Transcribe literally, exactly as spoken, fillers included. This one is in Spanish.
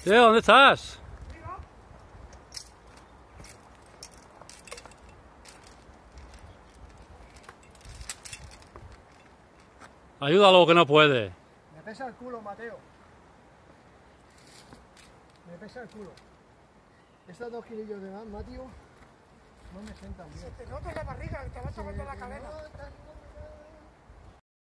Tío, ¿dónde estás? Ayúdalo que no puede. Me pesa el culo, Mateo. Me pesa el culo. Estos dos kilillos de más, Mateo, no me sientan bien. Se te nota la barriga, que te va tomando la cadena. No,